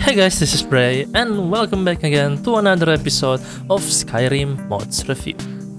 Hey guys, this is Bray, and welcome back again to another episode of Skyrim Mods Review.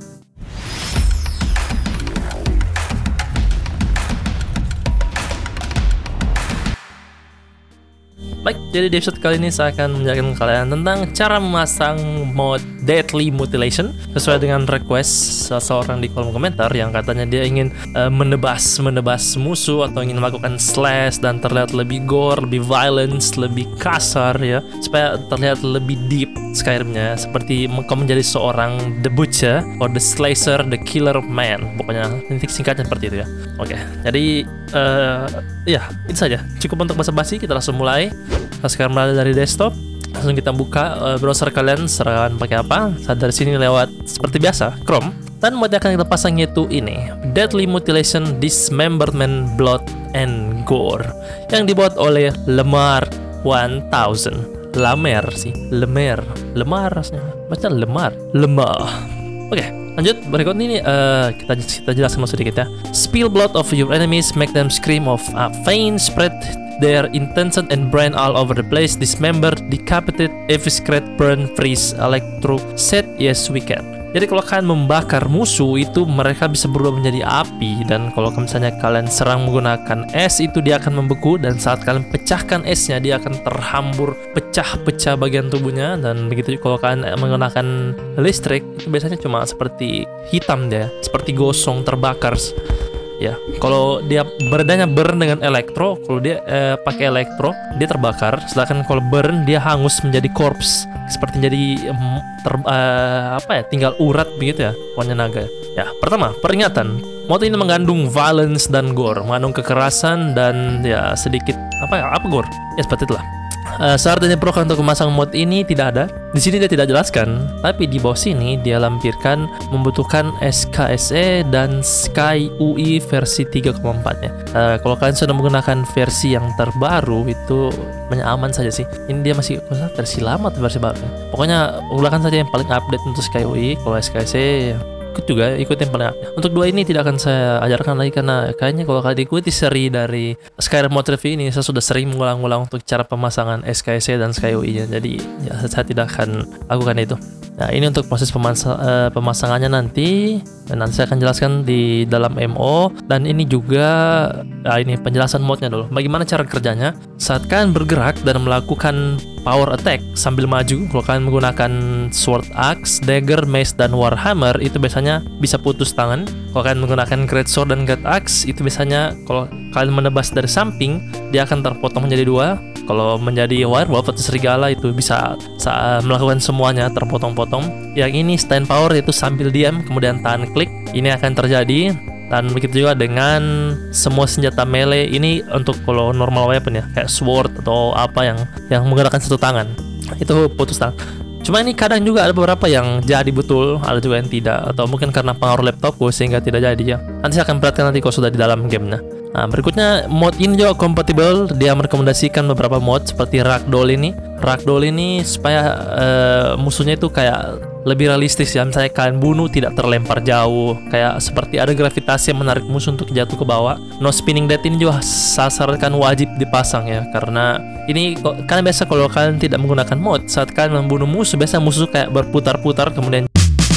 Baik, jadi di episode kali ini saya akan menjelaskan kalian tentang cara memasang mod Deadly Mutilation sesuai dengan request seseorang di kolom komentar yang katanya dia ingin menebas musuh atau ingin melakukan slash dan terlihat lebih gore, lebih violence, lebih kasar ya, supaya terlihat lebih deep Skyrimnya, seperti kau menjadi seorang The Butcher or The Slasher, The Killer Man, pokoknya singkatnya seperti itu ya. Oke, jadi ya itu saja, cukup untuk basa-basi, kita langsung mulai. Sekarang berada dari desktop, langsung kita buka browser kalian, serahkan pakai apa. Saat dari sini lewat seperti biasa Chrome, dan mod yang akan kita pasang yaitu ini, Deadly Mutilation Dismemberment Blood and Gore, yang dibuat oleh Lemar 1000. Lamer sih, Lemar rasanya, macam Lemar. Oke, lanjut. Berikut ini kita jelaskan sedikit ya. Spill blood of your enemies, make them scream of pain, spread their intention and brain all over the place, dismember, decapitate, eviscerate, burn, freeze, electroset, yes we can. Jadi kalau kalian membakar musuh itu, mereka bisa berubah menjadi api, dan kalau misalnya kalian serang menggunakan es, itu dia akan membeku, dan saat kalian pecahkan esnya dia akan terhambur, pecah-pecah bagian tubuhnya. Dan begitu kalau kalian menggunakan listrik, itu biasanya cuma seperti hitam dia, seperti gosong terbakar. Ya, kalau dia beredanya burn dengan elektro, kalau dia pakai elektro dia terbakar, sedangkan kalau burn dia hangus menjadi corpse, seperti jadi tinggal urat begitu ya, pokoknya naga. Ya, pertama, peringatan. Mod ini mengandung violence dan gore, mengandung kekerasan dan ya sedikit apa gore. Ya seperti itulah. Syarat yang diperlukan untuk memasang mod ini tidak ada. Di sini dia tidak jelaskan, tapi di bawah sini dia lampirkan membutuhkan SKSE dan SkyUI versi 3.4-nya. Kalau kalian sudah menggunakan versi yang terbaru itu aman saja sih. Ini dia masih versi lama atau versi baru. Pokoknya gunakan saja yang paling update untuk SkyUI. Kalau SKSE ikut yang paling update. Untuk dua ini tidak akan saya ajarkan lagi, karena kayaknya kalau kalian ikuti seri dari Skyrim Mod Review ini, saya sudah sering mengulang-ulang untuk cara pemasangan SKSE dan SkyUI-nya. Jadi ya, saya tidak akan lakukan itu. Nah, ini untuk proses pemasangannya nanti, dan nanti saya akan jelaskan di dalam MO. Dan ini juga ini penjelasan modnya dulu. Bagaimana cara kerjanya? Saat kalian bergerak dan melakukan power attack sambil maju, kalau kalian menggunakan sword axe, dagger, mace, dan warhammer, itu biasanya bisa putus tangan. Kalau kalian menggunakan great sword dan great axe, itu biasanya kalau kalian menebas dari samping, dia akan terpotong menjadi dua. Kalau menjadi werewolf atau serigala itu bisa melakukan semuanya terpotong-potong. Yang ini stand power, yaitu sambil diam kemudian tahan klik, ini akan terjadi. Dan begitu juga dengan semua senjata melee. Ini untuk kalau normal weapon ya, kayak sword atau apa yang menggunakan satu tangan, itu putus tangan. Cuma ini kadang juga ada beberapa yang jadi betul, ada juga yang tidak, atau mungkin karena pengaruh laptopku sehingga tidak jadi ya. Nanti saya akan perhatikan nanti kalau sudah di dalam gamenya. Nah, berikutnya mod ini juga kompatibel. Dia merekomendasikan beberapa mod seperti Ragdoll ini. Ragdoll ini supaya musuhnya itu kayak lebih realistis ya. Misalnya kalian bunuh tidak terlempar jauh, kayak seperti ada gravitasi yang menarik musuh untuk jatuh ke bawah. No spinning death ini juga sasaran wajib dipasang ya, karena ini kalian biasa kalau kalian tidak menggunakan mod, saat kalian membunuh musuh, biasa musuh kayak berputar-putar kemudian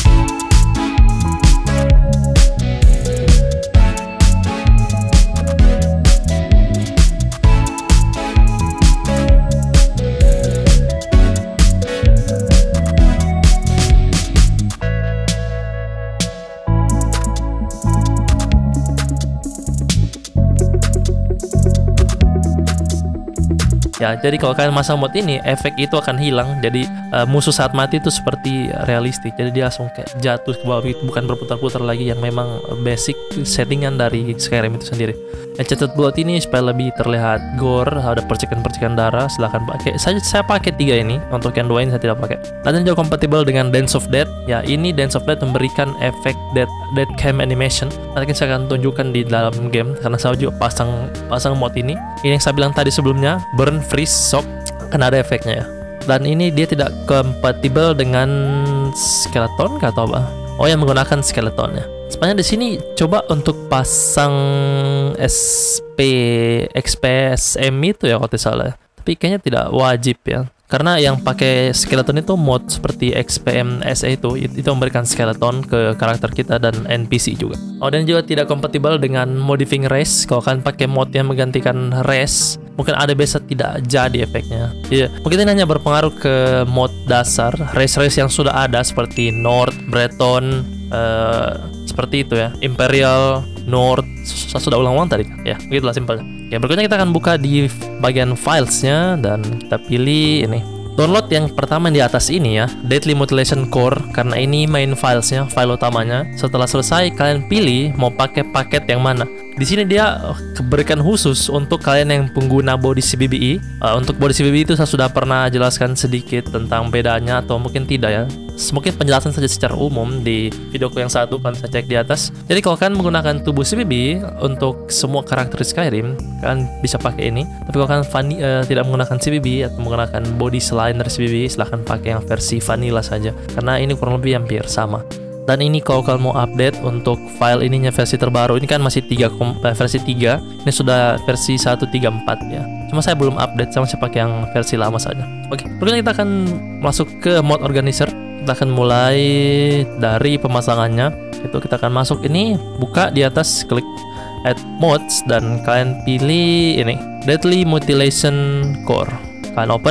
ya. Jadi kalau kalian masang mod ini, efek itu akan hilang. Jadi musuh saat mati itu seperti realistik. Jadi dia langsung kayak jatuh ke bawah, itu bukan berputar-putar lagi yang memang basic settingan dari Skyrim itu sendiri. Enchanted Blood ini supaya lebih terlihat gore, ada percikan-percikan darah, silahkan pakai. Saya pakai 3 ini, untuk yang 2 ini saya tidak pakai. Dan juga kompatibel dengan Dance of Death. Ya, ini Dance of Death memberikan efek death cam animation. Nanti saya akan tunjukkan di dalam game, karena saya juga pasang mod ini. Ini yang saya bilang tadi sebelumnya, burn, freeze, shock, kan ada efeknya ya. Dan ini dia tidak kompatibel dengan skeleton atau apa? Oh, yang menggunakan skeletonnya. Sebenarnya di sini coba untuk pasang XPSM itu ya kalau tidak salah. tapi kayaknya tidak wajib ya. Karena yang pakai skeleton itu mod seperti XPM SE itu memberikan skeleton ke karakter kita dan NPC juga. Oh, dan juga tidak kompatibel dengan modifying race. Kalau kalian pakai mod yang menggantikan race, mungkin ada biasa tidak jadi efeknya. Iya, mungkin ini hanya berpengaruh ke mod dasar race-race yang sudah ada seperti North, Breton, seperti itu ya, Imperial, North. Saya sudah ulang-ulang tadi kan? Ya, begitulah simpelnya. Ya, berikutnya kita akan buka di bagian filesnya dan kita pilih ini. Download yang pertama di atas ini ya, Deadly Mutilation Core, karena ini main filesnya, file utamanya. Setelah selesai, kalian pilih mau pakai paket yang mana. Di sini dia berikan khusus untuk kalian yang pengguna body CBBI. Untuk body CBBI itu saya sudah pernah jelaskan sedikit tentang bedanya atau mungkin tidak ya. Mungkin penjelasan saja secara umum di videoku yang satu, kalian bisa cek di atas. Jadi kalau kalian menggunakan tubuh CBBI untuk semua karakter Skyrim, kalian bisa pakai ini. Tapi kalau kalian tidak menggunakan CBBI atau menggunakan body selain dari CBBI, silahkan pakai yang versi vanilla saja. Karena ini kurang lebih hampir sama. Dan ini kalau kalian mau update untuk file ininya versi terbaru, ini kan masih versi 3, ini sudah versi 1.34 ya. Cuma saya belum update, saya masih pakai yang versi lama saja. Oke, berikutnya kita akan masuk ke mod organizer. Kita akan mulai dari pemasangannya. Itu kita akan masuk ini, buka di atas, klik add mods, dan kalian pilih ini, Deadly Mutilation Core. Kalian open,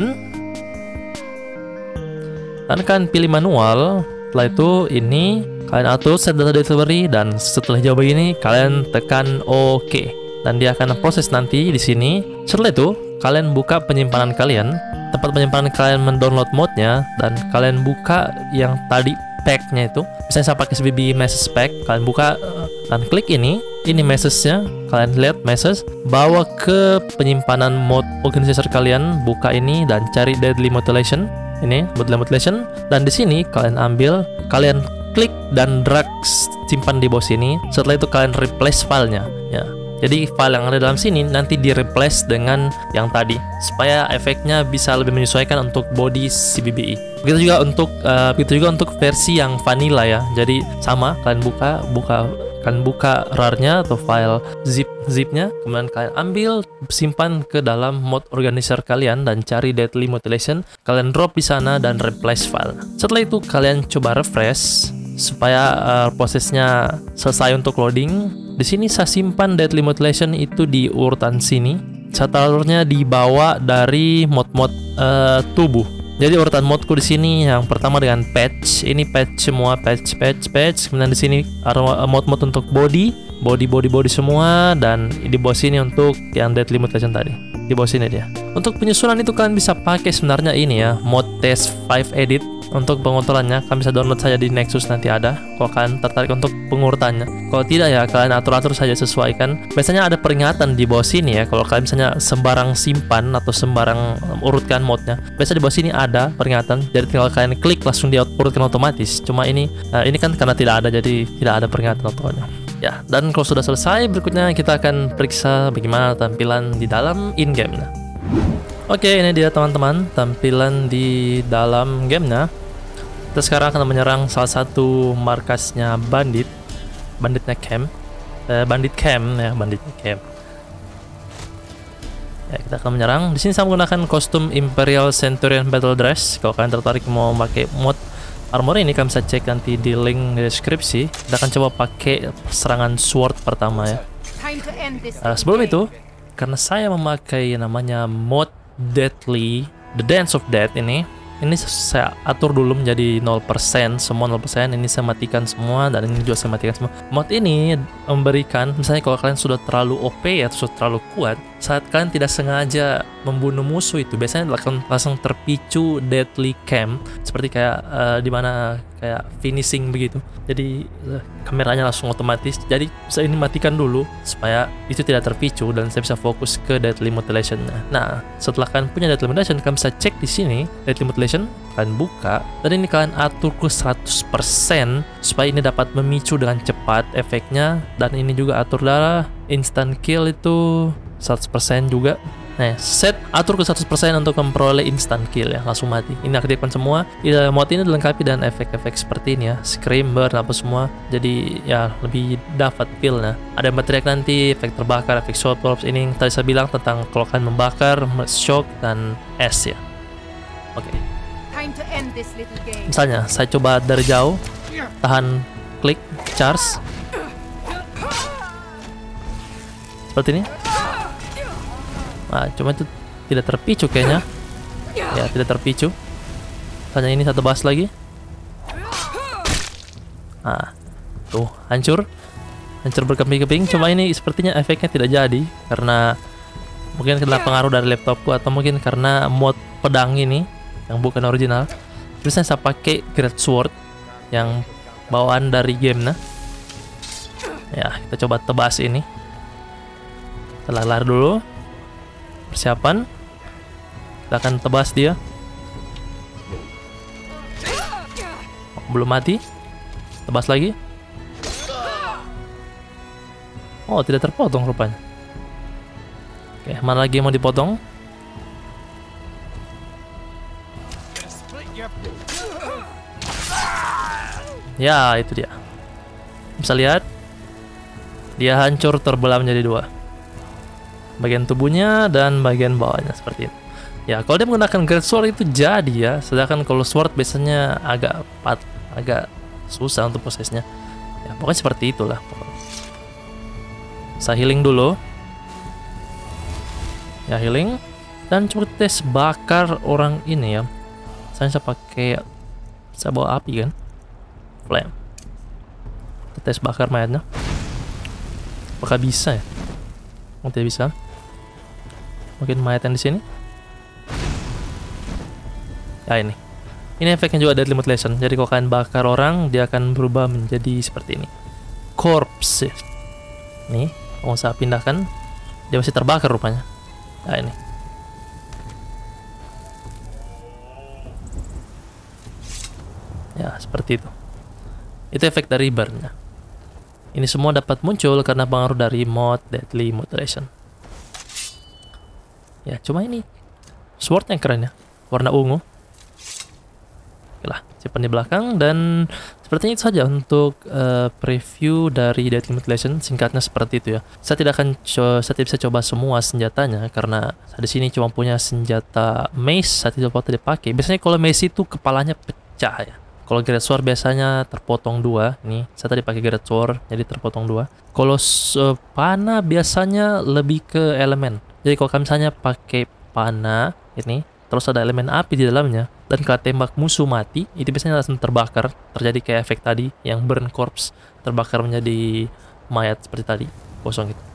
dan kalian pilih manual. Setelah itu ini kalian atur set data delivery, dan setelah jawab begini kalian tekan OK, dan dia akan proses nanti di sini. Setelah itu kalian buka penyimpanan kalian, tempat penyimpanan kalian mendownload modnya, dan kalian buka yang tadi packnya itu. Misalnya saya pakai CBBI message pack, kalian buka dan klik ini message-nya, kalian lihat message, bawa ke penyimpanan mod organizer kalian, buka ini dan cari Deadly Mutilation. Ini Deadly Mutilation, dan di sini kalian ambil, kalian klik dan drag simpan di bawah sini. Setelah itu kalian replace filenya ya. Jadi file yang ada dalam sini nanti di replace dengan yang tadi supaya efeknya bisa lebih menyesuaikan untuk body CBBI. Begitu juga untuk versi yang vanilla ya. Jadi sama, kalian buka RAR-nya atau file zipnya, kemudian kalian ambil, simpan ke dalam mod organizer kalian dan cari Deadly Mutilation. Kalian drop di sana dan replace file. Setelah itu kalian coba refresh supaya prosesnya selesai untuk loading. Di sini saya simpan Deadly Mutilation itu di urutan sini. Saya taruhnya dibawa dari mod-mod tubuh. Jadi urutan modku di sini yang pertama dengan patch. Ini patch semua, patch. Kemudian di sini ada mod-mod untuk body semua, dan di bawah sini untuk yang Deadly Mutilation tadi. Di bawah sini dia. Untuk penyusunan itu kalian bisa pakai sebenarnya ini ya, mod test 5 edit. Untuk pengurutannya kalian bisa download saja di Nexus, nanti ada. Kalau kalian tertarik untuk pengurutannya, kalau tidak ya kalian atur-atur saja, sesuaikan. Biasanya ada peringatan di bawah sini ya, kalau kalian misalnya sembarang simpan atau sembarang urutkan modnya, biasa di bawah sini ada peringatan. Jadi tinggal kalian klik langsung dia urutkan otomatis. Cuma ini kan karena tidak ada, jadi tidak ada peringatan otonya. Ya, dan kalau sudah selesai, berikutnya kita akan periksa bagaimana tampilan di dalam in-game. Oke, ini dia teman-teman tampilan di dalam gamenya. Kita sekarang akan menyerang salah satu markasnya banditnya camp. Bandit camp. Ya, kita akan menyerang. Di sini saya menggunakan kostum Imperial Centurion Battle Dress. Kalau kalian tertarik mau pakai mod armor ini, kalian bisa cek nanti di link di deskripsi. Kita akan coba pakai serangan sword pertama ya. Sebelum itu, karena saya memakai namanya mod Deadly, The Dance of Death ini saya atur dulu menjadi 0%, semua 0%. Ini saya matikan semua, dan ini juga saya matikan semua. Mod ini memberikan, misalnya kalau kalian sudah terlalu OP atau sudah terlalu kuat, saat kalian tidak sengaja membunuh musuh itu, biasanya langsung terpicu Deadly Camp, seperti kayak dimana kayak finishing begitu. Jadi kameranya langsung otomatis. Jadi saya ini matikan dulu supaya itu tidak terpicu dan saya bisa fokus ke Deadly Mutilation. Nah, setelah kalian punya Deadly Mutilation, kalian bisa cek di sini Deadly Mutilation, kalian buka, dan ini kalian atur ke 100% supaya ini dapat memicu dengan cepat efeknya. Dan ini juga atur darah instant kill itu 100% juga. Nah, set atur ke 100% untuk memperoleh instant kill ya, langsung mati. Ini aktifkan semua. Mod ini dilengkapi dengan efek-efek seperti ini ya, scream, burn, apa semua. Jadi ya lebih dapat feel-nya. Ada yang berteriak nanti, efek terbakar, efek shot corpse. Ini yang tadi saya bilang tentang kalau kalian membakar, shock, dan S ya. Oke. Misalnya, saya coba dari jauh, tahan klik, charge. Seperti ini. Nah, cuma itu tidak terpicu kayaknya. Ya, tidak terpicu. Misalnya ini satu bahas lagi. Nah, tuh, hancur. Hancur berkeping-keping. Cuma ini sepertinya efeknya tidak jadi. Karena mungkin kena pengaruh dari laptopku. Atau mungkin karena mod pedang ini yang bukan original. Terus saya pakai Great Sword yang bawaan dari game. Nah, ya, kita coba tebas ini. Kita lari dulu. Persiapan. Kita akan tebas dia. Belum mati. Tebas lagi. Oh, tidak terpotong rupanya. Oke, mana lagi yang mau dipotong? Ya, itu dia. Bisa lihat. Dia hancur terbelah menjadi dua. Bagian tubuhnya dan bagian bawahnya seperti itu. Ya, kalau dia menggunakan Great Sword itu jadi ya. Sedangkan kalau Sword biasanya agak susah untuk prosesnya. Ya, pokoknya seperti itulah. Saya healing dulu. Ya, healing. Dan coba tes bakar orang ini ya. Saya pakai, saya bawa api kan. Flame. Kita tes bakar mayatnya. Apakah bisa ya? Oh, tidak bisa. Mungkin mayat yang di sini. Ya, ini. Ini efeknya juga Deadly Mutilation. Jadi kalau kalian bakar orang, dia akan berubah menjadi seperti ini. Corpse. Nih, kalau saya pindahkan, dia masih terbakar rupanya. Ya, ini. Ya, seperti itu. Itu efek dari burn-nya. Ini semua dapat muncul karena pengaruh dari mod Deadly Mutilation. Ya, cuma ini sword yang keren ya, warna ungu. Oke lah, simpan di belakang. Dan sepertinya itu saja untuk preview dari Deadly Mutilation. Singkatnya seperti itu ya. Saya tidak bisa coba semua senjatanya karena di sini cuma punya senjata mace. Saya tidak dapat dipakai. Biasanya kalau mace itu kepalanya pecah ya. Kalau Great Sword biasanya terpotong dua. Nih, saya tadi pakai Great Sword, jadi terpotong dua. Kalau panah biasanya lebih ke elemen. Jadi kalau kalian misalnya pakai panah ini, terus ada elemen api di dalamnya, dan kalau tembak musuh mati, itu biasanya langsung terbakar. Terjadi kayak efek tadi, yang burn corpse, terbakar menjadi mayat seperti tadi, kosong itu.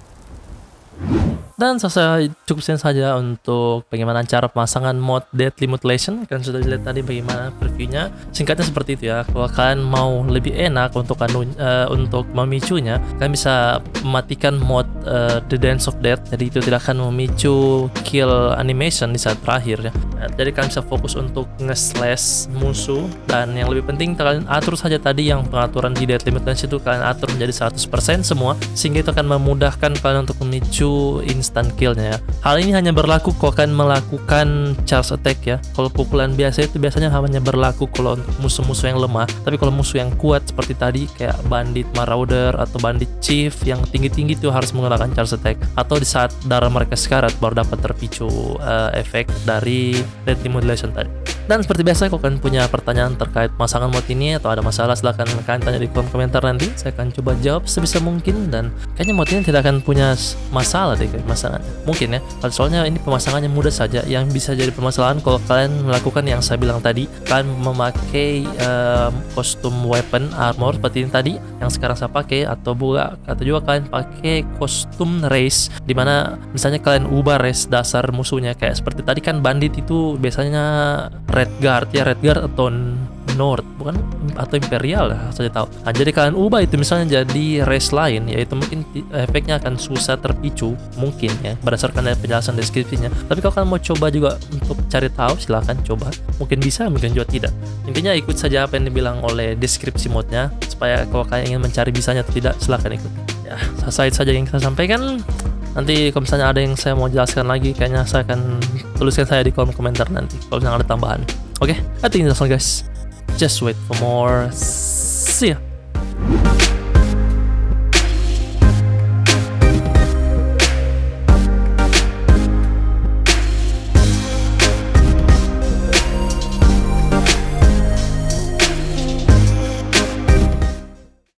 Dan saya cukup sekian saja untuk bagaimana cara pemasangan mod Deadly Mutilation. Kalian sudah lihat tadi bagaimana previewnya. Singkatnya seperti itu ya. Kalau kalian mau lebih enak untuk memicunya, kalian bisa mematikan mod The Dance of Death. Jadi itu tidak akan memicu kill animation di saat terakhir ya. Jadi kalian bisa fokus untuk nge-slash musuh. Dan yang lebih penting, kalian atur saja tadi yang pengaturan di Deadly Mutilation itu kalian atur menjadi 100% semua, sehingga itu akan memudahkan kalian untuk memicu instant killnya ya. Hal ini hanya berlaku kalau kalian melakukan charge attack ya. Kalau pukulan biasa itu biasanya hanya berlaku kalau untuk musuh-musuh yang lemah. Tapi kalau musuh yang kuat seperti tadi kayak bandit marauder atau bandit chief yang tinggi-tinggi itu harus menggunakan charge attack. Atau di saat darah mereka sekarat baru dapat terpicu efek dari Deadly Mutilation tadi. Dan seperti biasa, kalau kalian punya pertanyaan terkait pemasangan mod ini atau ada masalah, silahkan kalian tanya di kolom komentar nanti. Saya akan coba jawab sebisa mungkin, dan kayaknya mod ini tidak akan punya masalah deh pemasangannya. Mungkin ya, soalnya ini pemasangannya mudah saja. Yang bisa jadi permasalahan kalau kalian melakukan yang saya bilang tadi, kalian memakai kostum weapon armor seperti ini tadi yang sekarang saya pakai, atau juga kalian pakai kostum race, dimana misalnya kalian ubah race dasar musuhnya kayak seperti tadi kan bandit itu biasanya Redguard ya, Redguard atau North bukan, atau Imperial lah saya tahu. Nah, jadi kalian ubah itu misalnya jadi race lain, yaitu mungkin efeknya akan susah terpicu mungkin ya berdasarkan dari penjelasan deskripsinya. Tapi kalau kalian mau coba juga untuk cari tahu, silahkan coba. Mungkin bisa, mungkin juga tidak. Intinya ikut saja apa yang dibilang oleh deskripsi modnya, supaya kalau kalian ingin mencari bisanya atau tidak, silahkan ikut. Ya, selesai saja yang kita sampaikan. Nanti kalau misalnya ada yang saya mau jelaskan lagi, kayaknya saya akan tuliskan saya di kolom komentar nanti kalau misalnya ada tambahan. Oke, I think that's all guys. Just wait for more. See ya.